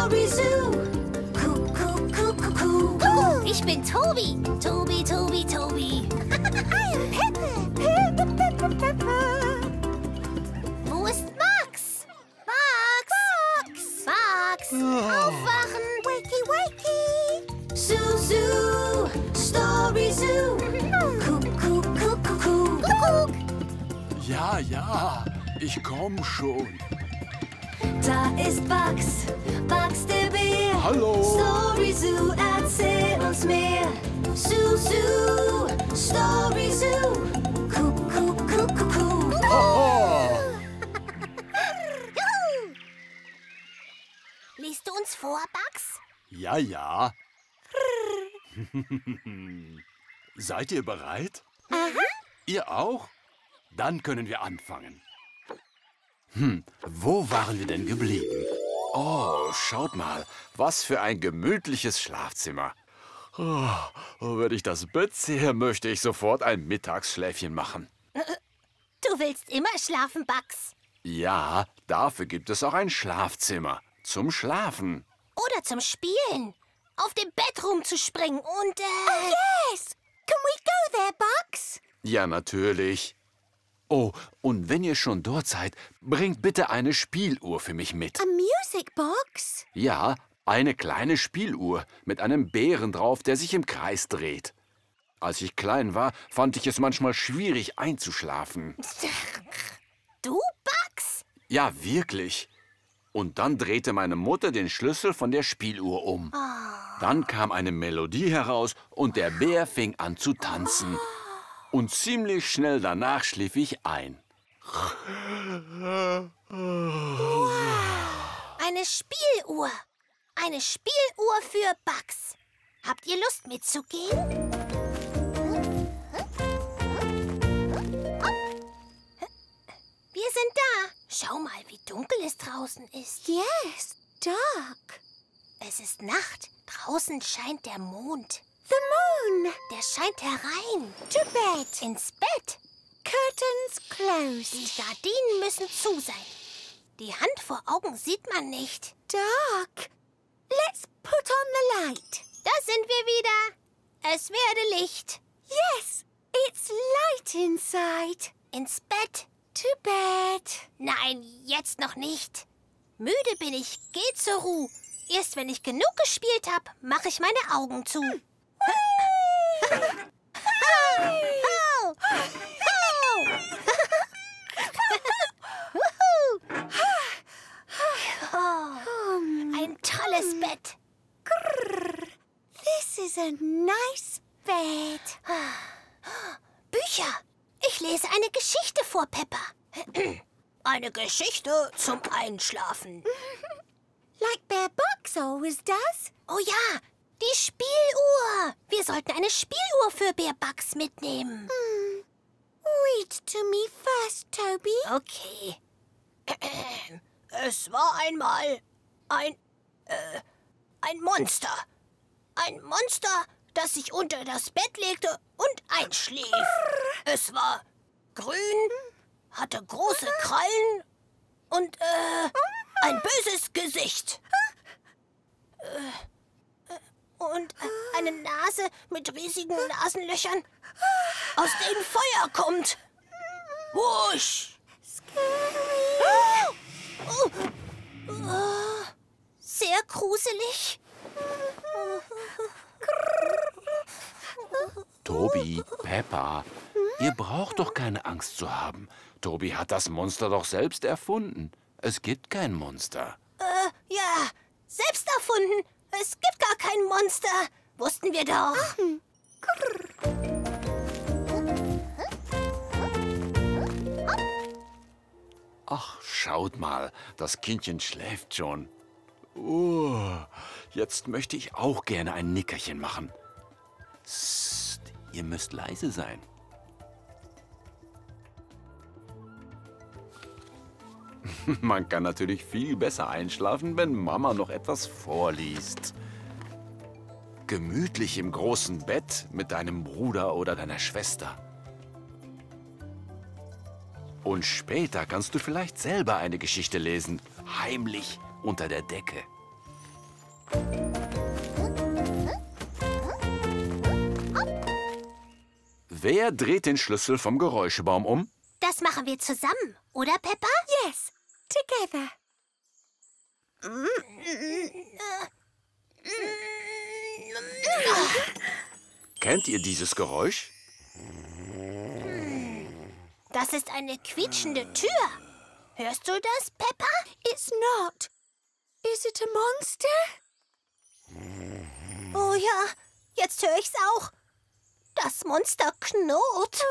Story Zoo. Kuckuck. Ich bin Tobi. Tobi. Wo ist Max? Max! Aufwachen! Wakey! Zoo, Story Zoo. Kuckuck. Ja, ich komm schon. Da ist Bugs der Bär. Hallo. Story Zoo, erzähl uns mehr. Zoo, Story Zoo. Kuckuck. Oh. Liest du uns vor, Bugs? Ja. Seid ihr bereit? Aha. Ihr auch? Dann können wir anfangen. Wo waren wir denn geblieben? Oh, schaut mal, was für ein gemütliches Schlafzimmer. Oh, wenn ich das Bett sehe, möchte ich sofort ein Mittagsschläfchen machen. Du willst immer schlafen, Bugs. Ja, dafür gibt es auch ein Schlafzimmer. Zum Schlafen. Oder zum Spielen. Auf dem Bett rumzuspringen und, Oh, yes! Can we go there, Bugs? Ja, natürlich. Oh, und wenn ihr schon dort seid, bringt bitte eine Spieluhr für mich mit. A music box? Ja, eine kleine Spieluhr mit einem Bären drauf, der sich im Kreis dreht. Als ich klein war, fand ich es manchmal schwierig einzuschlafen. Du, Bugs? Ja, wirklich. Und dann drehte meine Mutter den Schlüssel von der Spieluhr um. Dann kam eine Melodie heraus und der Bär fing an zu tanzen. Und ziemlich schnell danach schlief ich ein. Eine Spieluhr. Eine Spieluhr für Bugs. Habt ihr Lust mitzugehen? Wir sind da. Schau mal, wie dunkel es draußen ist. Yes, dark. Es ist Nacht. Draußen scheint der Mond. The moon. Der scheint herein. To bed. Ins Bett. Curtains closed. Die Gardinen müssen zu sein. Die Hand vor Augen sieht man nicht. Dark. Let's put on the light. Da sind wir wieder. Es werde Licht. Yes, it's light inside. Ins Bett. To bed. Nein, jetzt noch nicht. Müde bin ich. Geh zur Ruhe. Erst wenn ich genug gespielt habe, mache ich meine Augen zu. Ein tolles Bett. This is a nice bed. Bücher. Ich lese eine Geschichte vor, Peppa. Eine Geschichte zum Einschlafen. Like Bear Bugs always does. Oh ja, die Spieluhr. Wir sollten eine Spieluhr für Bear Bugs mitnehmen. Read to me first, Toby. Okay. Es war einmal ein Monster. Ein Monster, das sich unter das Bett legte und einschlief. Es war grün, hatte große Krallen und ein böses Gesicht. Und eine Nase mit riesigen Nasenlöchern, aus denen Feuer kommt. Wusch! Sehr gruselig. Tobi, Peppa, ihr braucht doch keine Angst zu haben. Tobi hat das Monster doch selbst erfunden. Es gibt kein Monster. Ja, selbst erfunden. Es gibt gar kein Monster. Wussten wir doch. Ach, schaut mal, das Kindchen schläft schon. Jetzt möchte ich auch gerne ein Nickerchen machen. Psst, ihr müsst leise sein. Man kann natürlich viel besser einschlafen, wenn Mama noch etwas vorliest. Gemütlich im großen Bett mit deinem Bruder oder deiner Schwester. Und später kannst du vielleicht selber eine Geschichte lesen, heimlich unter der Decke. Wer dreht den Schlüssel vom Geräuschebaum um? Das machen wir zusammen, oder, Peppa? Yes, together. Kennt ihr dieses Geräusch? Das ist eine quietschende Tür. Hörst du das, Peppa? It's not. Is it a monster? Oh ja, jetzt höre ich's auch. Das Monster knurrt.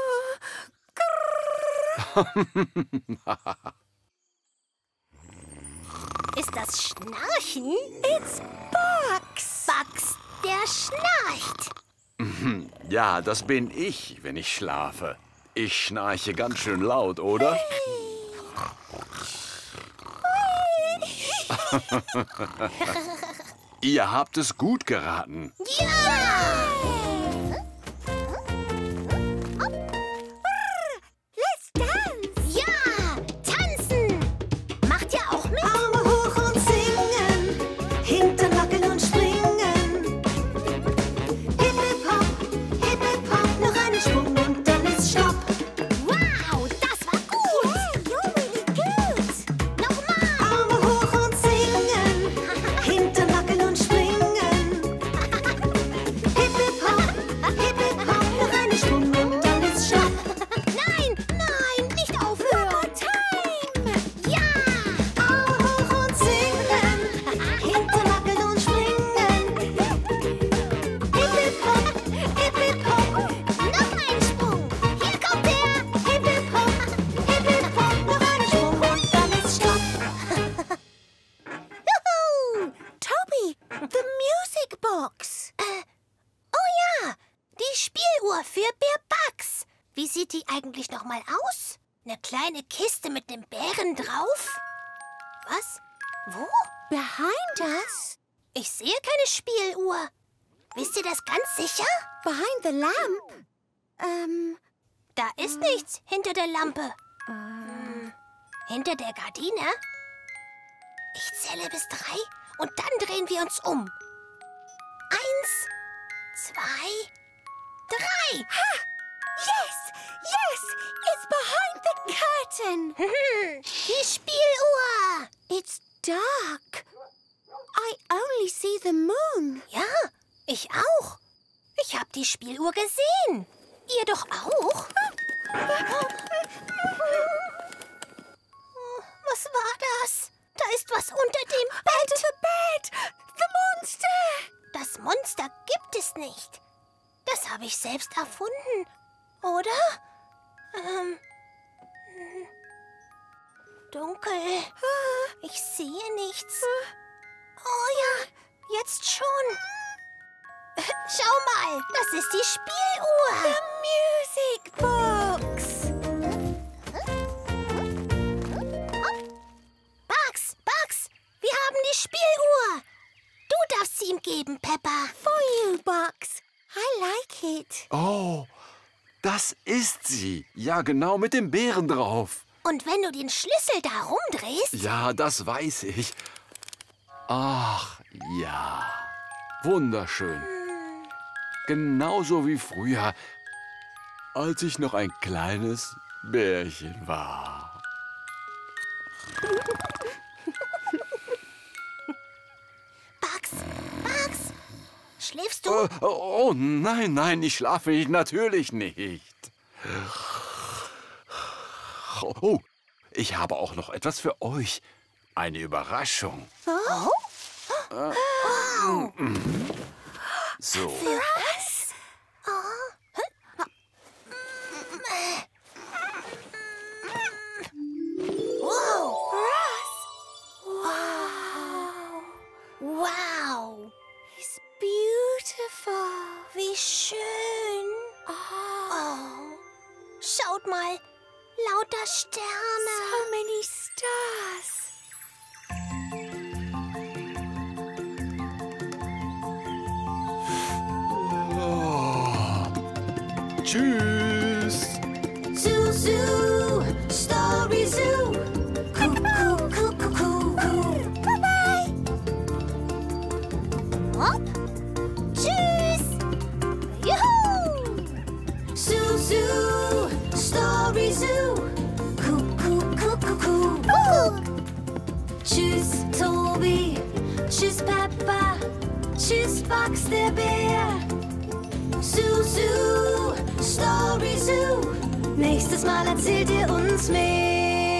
Ist das Schnarchen? It's Bugs. Bugs, der schnarcht. Ja, das bin ich, wenn ich schlafe. Ich schnarche ganz schön laut, oder? Ihr habt es gut geraten. Ja! Let's dance. Ja! Tanzen! Macht ihr auch mit? Arme hoch und singen, Hintern wackeln und springen. Hip, hip, hop, noch einen Sprung und dann ist Stopp. Wow, das war gut! You're really good. Nochmal! Arme hoch und singen, Hintern wackeln und springen. Hip, hip, hop, noch einen Sprung und dann ist Stopp. Nein, nein, nicht aufhören! Time. Ja! Arme hoch und singen, Hintern wackeln und springen. Hip, hip, hop, Noch ein Sprung! Hier kommt er! hip, hip, hop, noch einen Sprung und dann ist Stopp. Juhu! Toby, the music box. Oh ja, die Spieluhr für Bär Bugs. Wie sieht die eigentlich noch mal aus? Eine kleine Kiste mit dem Bären drauf? Was? Wo? Behind us, Ich sehe keine Spieluhr. Wisst ihr das ganz sicher? behind the lamp. Da ist nichts hinter der Lampe. Hinter der Gardine? Ich zähle bis 3 und dann drehen wir uns um. 1, 2, 3. Yes, it's behind the curtain. Die Spieluhr. It's dark. I only see the moon. Ja, ich auch. Ich habe die Spieluhr gesehen. Ihr doch auch? Was war das? Da ist was unter dem Bett. The bed, the monster. Das Monster gibt es nicht. Das habe ich selbst erfunden, oder? Dunkel. Ich sehe nichts. Oh ja, jetzt schon. Schau mal, das ist die Spieluhr. Music box. Bugs, wir haben die Spieluhr. Du darfst sie ihm geben, Peppa. For you, Bugs. I like it. Oh, das ist sie. Ja, genau, mit dem Bären drauf. Und wenn du den Schlüssel da rumdrehst... Ja, das weiß ich. Ach, ja. Wunderschön. Genauso wie früher, als ich noch ein kleines Bärchen war. Bugs, schläfst du? Oh, nein, ich schlafe nicht, natürlich nicht. Oh, ich habe auch noch etwas für euch. Eine Überraschung. Oh? So. Was? Wow. Wow. It's beautiful. Wie schön. Oh. Schaut mal, lauter Sterne. So many stars. Tschüss. Zoo, zoo, story zoo. Coo, coo, coo, coo, coo, coo. Bye-bye. Tschüss, Tobi. Tschüss, Peppa. Tschüss, Bugs der Bär. Zoo, Zoo, Story Zoo. Nächstes Mal erzählt ihr uns mehr.